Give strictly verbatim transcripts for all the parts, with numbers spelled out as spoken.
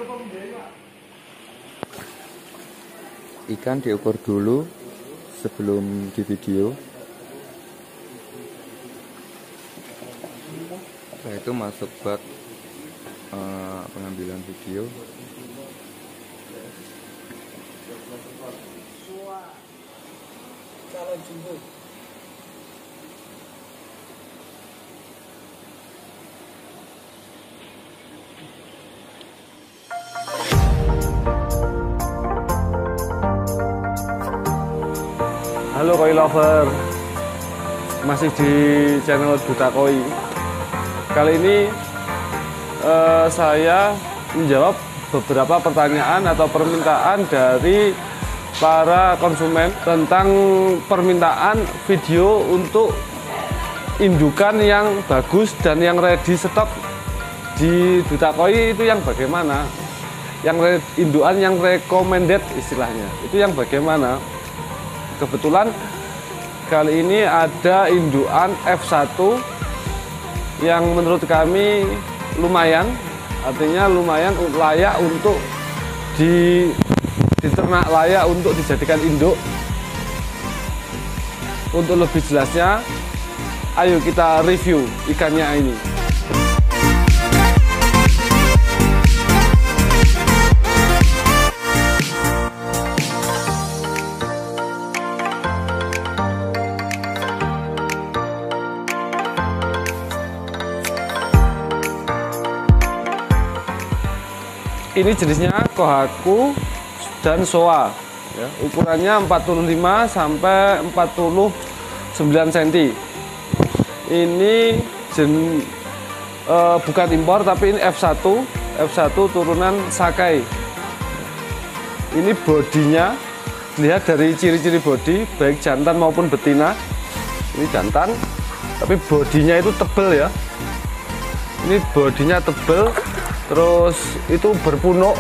Ikan diukur dulu sebelum di video. Setelah itu masuk bak uh, pengambilan video. Calon jumbo. Halo koi lover, masih di channel Duta Koi. Kali ini eh, saya menjawab beberapa pertanyaan atau permintaan dari para konsumen tentang permintaan video untuk indukan yang bagus dan yang ready stock di Duta Koi. Itu yang bagaimana? Yang indukan yang recommended istilahnya, itu yang bagaimana? Kebetulan kali ini ada indukan F satu yang menurut kami lumayan, artinya lumayan layak untuk di, diternak, layak untuk dijadikan induk. Untuk lebih jelasnya, ayo kita review ikannya ini. Ini jenisnya Kohaku dan Showa, ya, ukurannya empat puluh lima sampai empat puluh sembilan sentimeter. Ini jen, e, bukan impor tapi ini F satu, F satu turunan Sakai. Ini bodinya, lihat dari ciri-ciri bodi, baik jantan maupun betina. Ini jantan, tapi bodinya itu tebel ya. Ini bodinya tebel. Terus itu berpunuk,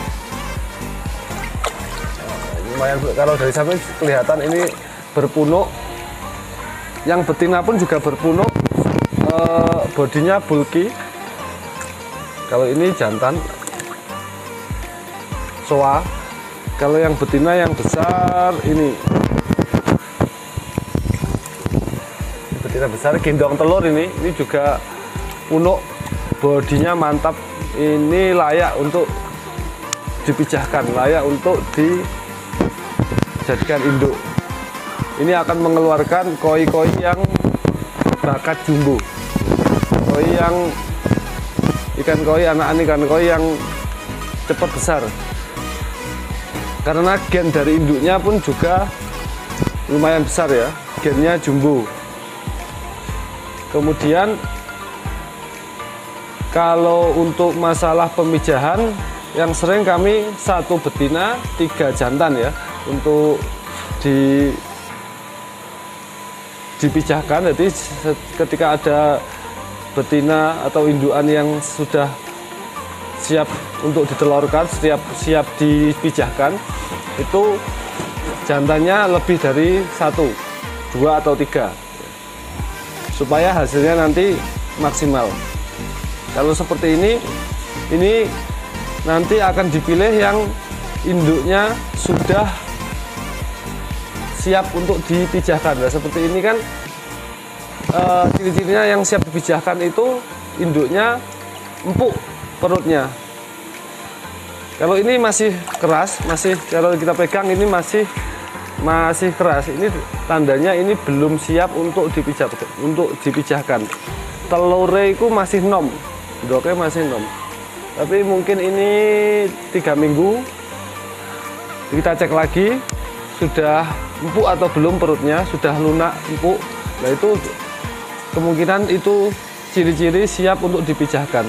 lumayan kalau dari samping kelihatan ini berpunuk. Yang betina pun juga berpunuk, e, bodinya bulky. Kalau ini jantan Showa. Kalau yang betina yang besar ini, betina besar gendong telur ini, ini juga punuk, bodinya mantap. Ini layak untuk dipijahkan, layak untuk dijadikan induk. Ini akan mengeluarkan koi-koi yang bakat jumbo, koi yang ikan koi, anak ikan koi yang cepat besar. Karena gen dari induknya pun juga lumayan besar ya, gennya jumbo. Kemudian kalau untuk masalah pemijahan, yang sering kami satu betina, tiga jantan ya, untuk di, dipijahkan. Jadi ketika ada betina atau indukan yang sudah siap untuk ditelurkan, siap siap dipijahkan, itu jantannya lebih dari satu, dua atau tiga, supaya hasilnya nanti maksimal. Kalau seperti ini, ini nanti akan dipilih yang induknya sudah siap untuk dipijahkan. Nah, seperti ini kan e, ciri-cirinya yang siap dipijahkan itu induknya empuk perutnya. Kalau ini masih keras, masih kalau kita pegang ini masih masih keras. Ini tandanya ini belum siap untuk dipijahkan. Untuk dipijahkan. Telurnya itu masih nom. Doknya masih nom, tapi mungkin ini tiga minggu. Kita cek lagi sudah empuk atau belum perutnya, sudah lunak empuk. Nah itu kemungkinan itu ciri-ciri siap untuk dipijahkan.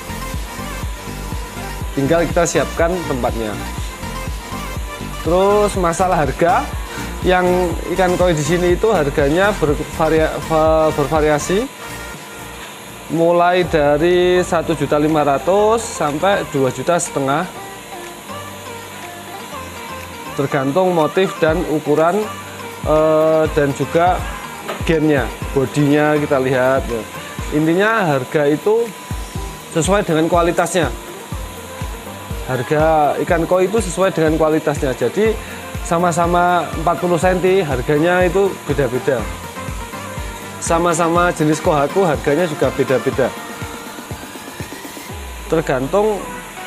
Tinggal kita siapkan tempatnya. Terus masalah harga, yang ikan koi di sini itu harganya bervaria, bervariasi. Mulai dari satu juta lima ratus sampai dua juta setengah, tergantung motif dan ukuran eh, dan juga gennya, bodinya kita lihat. Intinya harga itu sesuai dengan kualitasnya. harga ikan koi itu sesuai dengan kualitasnya. Jadi sama-sama empat puluh sentimeter harganya itu beda-beda. Sama-sama jenis kohaku harganya juga beda-beda. Tergantung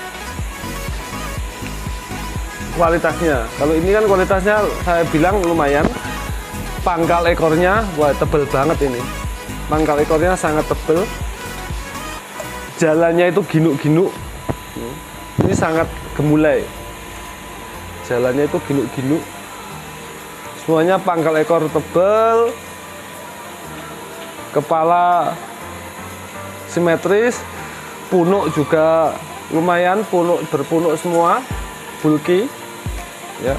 kualitasnya. Kalau ini kan kualitasnya saya bilang lumayan. Pangkal ekornya, wah tebel banget ini. Pangkal ekornya sangat tebel. Jalannya itu ginuk-ginuk. Ini sangat gemulai. Jalannya itu ginuk-ginuk. Semuanya pangkal ekor tebel. Kepala simetris. Punuk juga lumayan, punuk berpunuk semua. Bulky. Ya.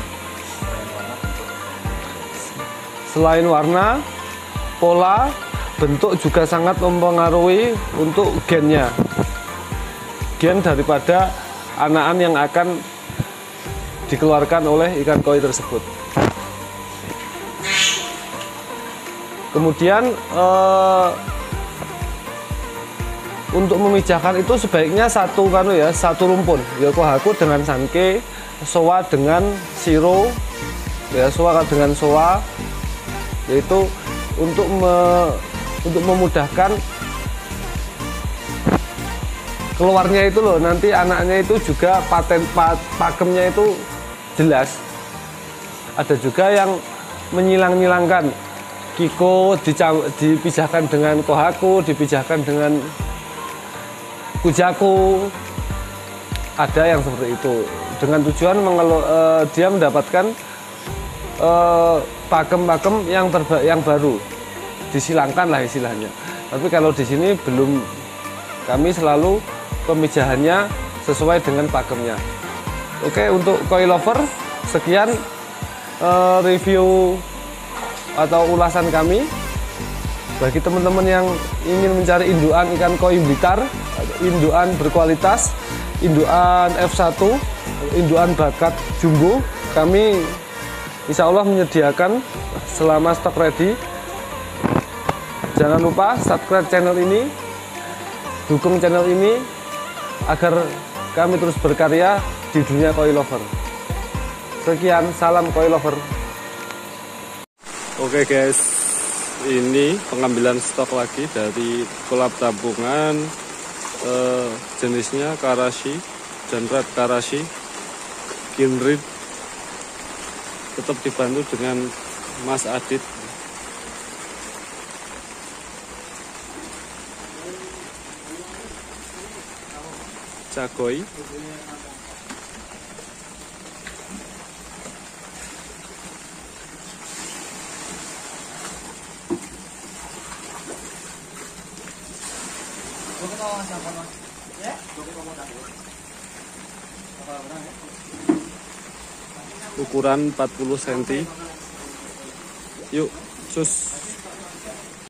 Selain warna, pola, bentuk juga sangat mempengaruhi untuk gennya. Gen daripada anakan yang akan dikeluarkan oleh ikan koi tersebut. Kemudian eh, untuk memijahkan itu sebaiknya satu kanu ya, satu rumpun. Ya kohaku dengan sanke, soa dengan siro, ya soa dengan soa. Yaitu untuk me, untuk memudahkan keluarnya itu loh, nanti anaknya itu juga paten pat, pakemnya itu jelas. Ada juga yang menyilang-nyilangkan, kiko dipisahkan dengan kohaku, dipisahkan dengan kujaku. Ada yang seperti itu dengan tujuan mengelu, uh, dia mendapatkan uh, pakem-pakem yang terba yang baru, disilangkan lah istilahnya. Tapi kalau di sini belum, kami selalu pemijahannya sesuai dengan pakemnya. Oke, untuk koi lover sekian uh, review atau ulasan kami. Bagi teman-teman yang ingin mencari indukan ikan koi Blitar, indukan berkualitas, indukan F satu, indukan bakat jumbo, kami insya Allah menyediakan selama stok ready. Jangan lupa subscribe channel ini, dukung channel ini agar kami terus berkarya di dunia koi lover. Sekian, salam koi lover. Oke guys, ini pengambilan stok lagi dari kolam tabungan, eh, jenisnya Karashi dan Red Karashi, Kinrid. Tetap dibantu dengan Mas Adit. Cakoi. Ukuran empat puluh sentimeter. Yuk, cus.